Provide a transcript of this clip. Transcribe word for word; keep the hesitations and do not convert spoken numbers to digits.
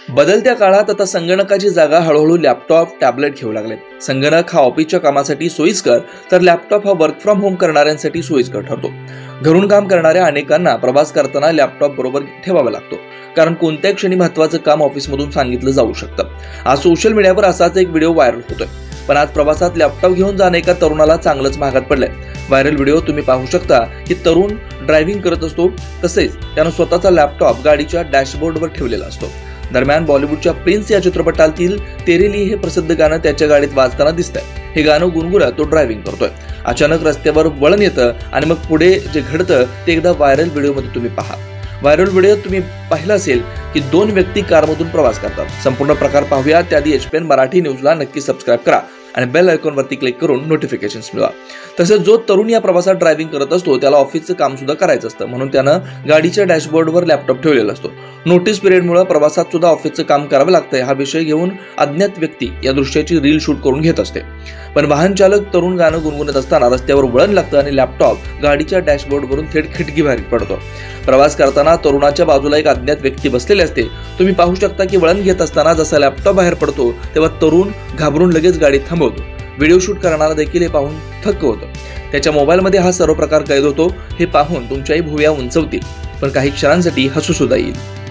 बदलत्या काळात आता संगणकाची जागा हळूहळू लॅपटॉप टॅबलेट घेऊ लागले। संगणक हा ऑफिसच्या कामासाठी सोयीस्कर तर लॅपटॉप हा वर्क फ्रॉम होम करणाऱ्यांसाठी सोयीस्कर ठरतो। घरून काम करणाऱ्या अनेकांना प्रवास करताना लॅपटॉप बरोबर ठेवावा लागतो, कारण कोणत्याही क्षणी महत्त्वाचं काम ऑफिसमधून सांगितलं जाऊ शकतं। आज सोशल मीडियावर असाच एक व्हिडिओ व्हायरल होतोय, पण आज प्रवासात लॅपटॉप घेऊन जाणं एका तरुणाला चांगलंच महागात पडलंय। व्हायरल व्हिडिओ तुम्ही पाहू शकता की तरुण ड्रायव्हिंग करत असतो, तसेच त्यानं स्वतःचा लॅपटॉप गाडीच्या डॅशबोर्डवर ठेवलेला असतो। दरम्यान बॉलिवूडच्या प्रिन्स या चित्रपटातील तेरे लिए हे प्रसिद्ध गाणं त्याच्या गाडीत वाजताना दिसतंय। हे गाणं गुणगुणत तो ड्रायव्हिंग करतोय। अचानक रस्त्यावर वळण येतं आणि मग पुढे जे घडतं ते एकदा व्हायरल व्हिडिओमध्ये तुम्ही पहा। व्हायरल व्हिडिओत तुम्ही पाहिलं असेल की दोन व्यक्ती कारमधून प्रवास करतात। संपूर्ण प्रकार पाहूया त्याआधी एच पी एन मराठी न्यूजला नक्की सबस्क्राईब करा आणि बेल आयकॉनवरती क्लिक करून नोटिफिकेशन्स मिळवा। तसेच जो तरुण या प्रवासात ड्रायव्हिंग करत असतो त्याला ऑफिसचं काम सुद्धा करायचं असतं, म्हणून त्यानं गाडीच्या डॅशबोर्डवर लॅपटॉप ठेवलेला असतो। नोटीस पिरियडमुळे प्रवासात सुद्धा ऑफिसचं काम करावं लागतंय हा विषय घेऊन अज्ञात व्यक्ती या दृश्याची रील शूट करून घेत असते। पण वाहन चालक तरुण गाणं गुणगुणत असताना रस्त्यावर वळण लागतं आणि लॅपटॉप गाडीच्या डॅशबोर्डवरून थेट खिडकी बाहेर पडतो। प्रवास करताना तरुणाच्या बाजूला एक अज्ञात व्यक्ती बसलेले असते। तुम्ही पाहू शकता की वळण घेत असताना जसा लॅपटॉप बाहेर पडतो तेव्हा तरुण घाबरून लगेच गाडी थांबवतो। व्हिडिओ शूट करणारा देखील हे पाहून थक्क होतो। त्याच्या मोबाईलमध्ये हा सर्व प्रकार कैद होतो। हे पाहून तुमच्याही भुवया उंचवतील, पण काही क्षणांसाठी हसू सुद्धा येईल।